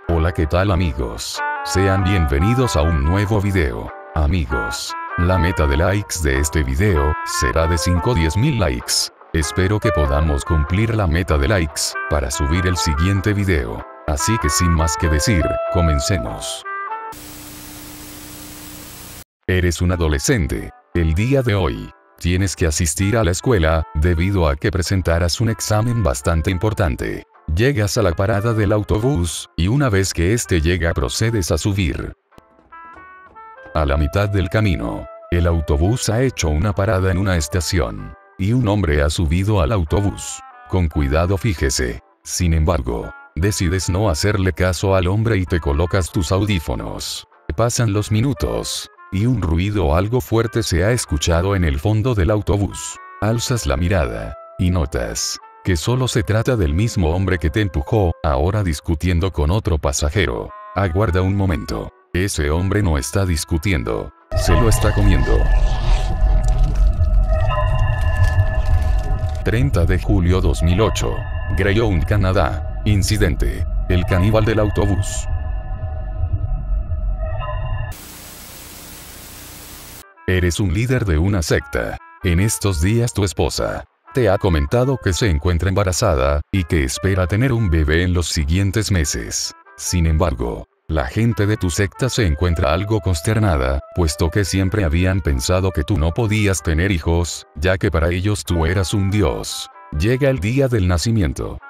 Hola, ¿qué tal amigos? Sean bienvenidos a un nuevo video. Amigos, la meta de likes de este video será de 5 o 10.000 likes. Espero que podamos cumplir la meta de likes para subir el siguiente video. Así que sin más que decir, comencemos. Eres un adolescente. El día de hoy, tienes que asistir a la escuela, debido a que presentarás un examen bastante importante. Llegas a la parada del autobús, y una vez que este llega procedes a subir. A la mitad del camino, el autobús ha hecho una parada en una estación, y un hombre ha subido al autobús. Con cuidado, fíjese. Sin embargo, decides no hacerle caso al hombre y te colocas tus audífonos. Pasan los minutos, y un ruido algo fuerte se ha escuchado en el fondo del autobús. Alzas la mirada, y notas que solo se trata del mismo hombre que te empujó, ahora discutiendo con otro pasajero. Aguarda un momento. Ese hombre no está discutiendo, se lo está comiendo. 30 de julio 2008. Greyhound, Canadá. Incidente: el caníbal del autobús. Eres un líder de una secta. En estos días tu esposa te ha comentado que se encuentra embarazada, y que espera tener un bebé en los siguientes meses. Sin embargo, la gente de tu secta se encuentra algo consternada, puesto que siempre habían pensado que tú no podías tener hijos, ya que para ellos tú eras un dios. Llega el día del nacimiento.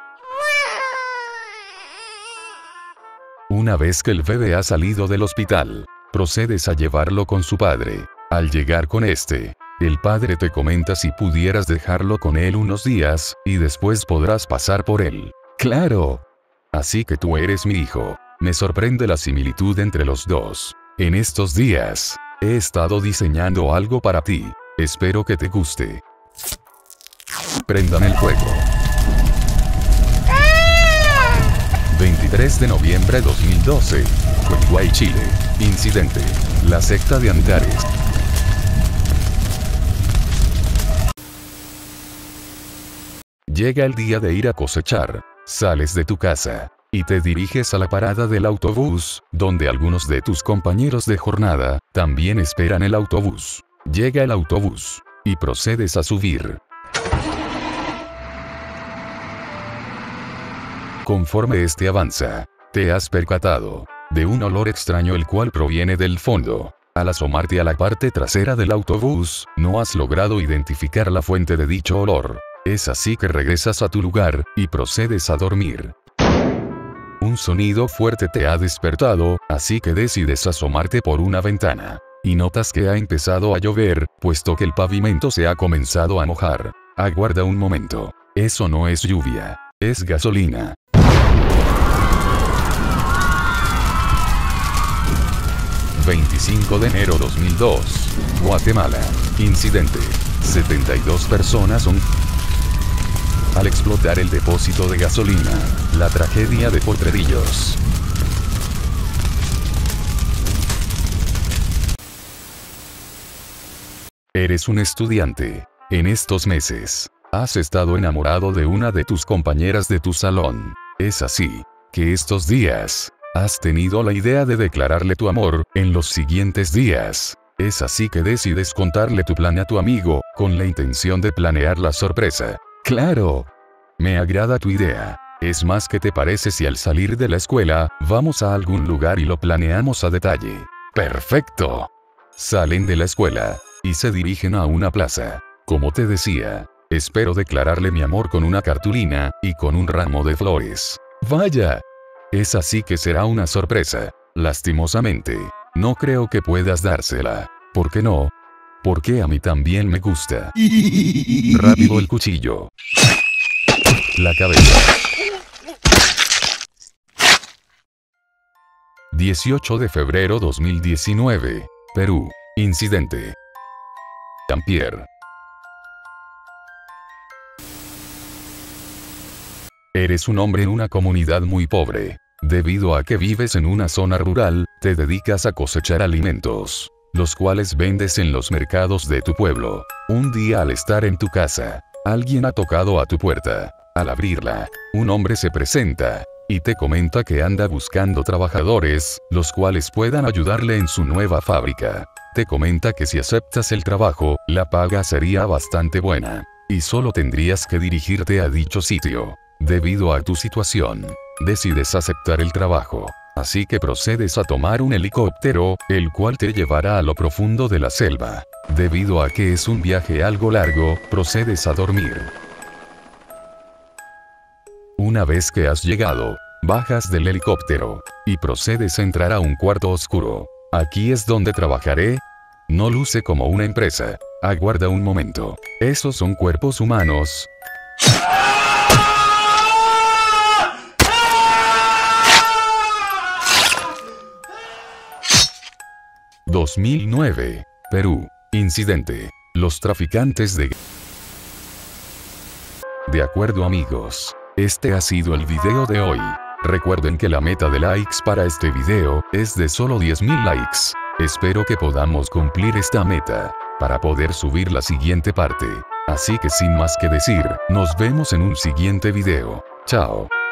Una vez que el bebé ha salido del hospital, procedes a llevarlo con su padre. Al llegar con este, el padre te comenta si pudieras dejarlo con él unos días, y después podrás pasar por él. ¡Claro! Así que tú eres mi hijo. Me sorprende la similitud entre los dos. En estos días, he estado diseñando algo para ti. Espero que te guste. Prendan el fuego. 23 de noviembre 2012. Uruguay, Chile. Incidente: la secta de Antares. Llega el día de ir a cosechar. Sales de tu casa y te diriges a la parada del autobús, donde algunos de tus compañeros de jornada también esperan el autobús. Llega el autobús y procedes a subir. Conforme este avanza, te has percatado de un olor extraño, el cual proviene del fondo. Al asomarte a la parte trasera del autobús, no has logrado identificar la fuente de dicho olor. Es así que regresas a tu lugar, y procedes a dormir. Un sonido fuerte te ha despertado, así que decides asomarte por una ventana. Y notas que ha empezado a llover, puesto que el pavimento se ha comenzado a mojar. Aguarda un momento. Eso no es lluvia, es gasolina. ...25 de enero 2002... Guatemala. Incidente: 72 personas son... al explotar el depósito de gasolina. La tragedia de Potrerillos. Eres un estudiante. En estos meses, has estado enamorado de una de tus compañeras de tu salón. Es así que estos días has tenido la idea de declararle tu amor en los siguientes días. Es así que decides contarle tu plan a tu amigo, con la intención de planear la sorpresa. ¡Claro! Me agrada tu idea. Es más, ¿qué te parece si al salir de la escuela, vamos a algún lugar y lo planeamos a detalle? ¡Perfecto! Salen de la escuela y se dirigen a una plaza. Como te decía, espero declararle mi amor con una cartulina y con un ramo de flores. ¡Vaya! Es así que será una sorpresa. Lastimosamente, no creo que puedas dársela. ¿Por qué no? Porque a mí también me gusta. Rápido el cuchillo. La cabeza. 18 de febrero 2019. Perú. Incidente: Ampier. Eres un hombre en una comunidad muy pobre. Debido a que vives en una zona rural, te dedicas a cosechar alimentos, los cuales vendes en los mercados de tu pueblo. Un día, al estar en tu casa, alguien ha tocado a tu puerta. Al abrirla, un hombre se presenta y te comenta que anda buscando trabajadores, los cuales puedan ayudarle en su nueva fábrica. Te comenta que si aceptas el trabajo, la paga sería bastante buena, y solo tendrías que dirigirte a dicho sitio. Debido a tu situación, decides aceptar el trabajo. Así que procedes a tomar un helicóptero, el cual te llevará a lo profundo de la selva. Debido a que es un viaje algo largo, procedes a dormir. Una vez que has llegado, bajas del helicóptero, y procedes a entrar a un cuarto oscuro. Aquí es donde trabajaré. No luce como una empresa. Aguarda un momento. Esos son cuerpos humanos. 2009. Perú. Incidente. Los traficantes de... De acuerdo amigos. Este ha sido el video de hoy. Recuerden que la meta de likes para este video es de solo 10.000 likes. Espero que podamos cumplir esta meta para poder subir la siguiente parte. Así que sin más que decir, nos vemos en un siguiente video. Chao.